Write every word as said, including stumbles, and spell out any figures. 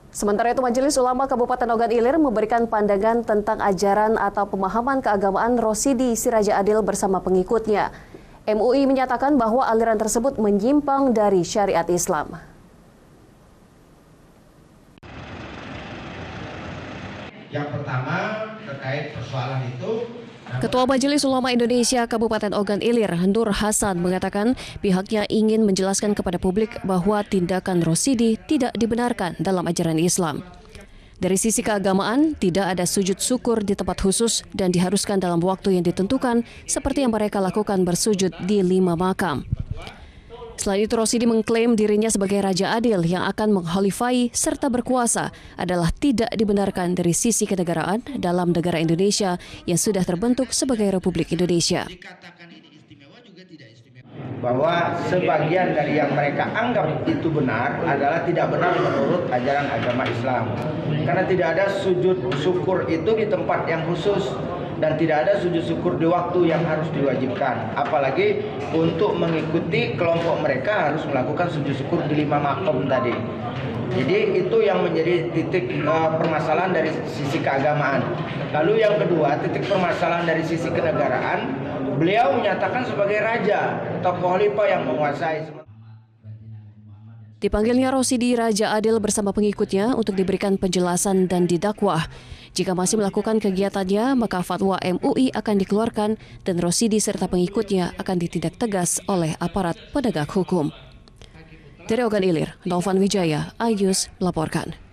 Sementara itu, Majelis Ulama Kabupaten Ogan Ilir memberikan pandangan tentang ajaran atau pemahaman keagamaan Rosyidi Siraja Adil bersama pengikutnya. M U I menyatakan bahwa aliran tersebut menyimpang dari syariat Islam. Yang pertama terkait persoalan itu, Ketua Majelis Ulama Indonesia Kabupaten Ogan Ilir, Nur Hasan, mengatakan pihaknya ingin menjelaskan kepada publik bahwa tindakan Rosyidi tidak dibenarkan dalam ajaran Islam. Dari sisi keagamaan, tidak ada sujud syukur di tempat khusus dan diharuskan dalam waktu yang ditentukan seperti yang mereka lakukan bersujud di lima makam. Selain itu, Rosyidi mengklaim dirinya sebagai Raja Adil yang akan mengkhalifai serta berkuasa adalah tidak dibenarkan dari sisi kenegaraan dalam negara Indonesia yang sudah terbentuk sebagai Republik Indonesia. Bahwa sebagian dari yang mereka anggap itu benar adalah tidak benar menurut ajaran agama Islam. Karena tidak ada sujud syukur itu di tempat yang khusus. Dan tidak ada sujud syukur di waktu yang harus diwajibkan. Apalagi untuk mengikuti kelompok mereka harus melakukan sujud syukur di lima makom tadi. Jadi itu yang menjadi titik uh, permasalahan dari sisi keagamaan. Lalu yang kedua, titik permasalahan dari sisi kenegaraan, beliau menyatakan sebagai raja, tokoh khalifah yang menguasai. Dipanggilnya Rosyidi Raja Adil bersama pengikutnya untuk diberikan penjelasan dan didakwah. Jika masih melakukan kegiatannya, maka fatwa M U I akan dikeluarkan dan Rosyidi serta pengikutnya akan ditindak tegas oleh aparat penegak hukum. Dari Ogan Ilir, Novan Wijaya, iNews melaporkan.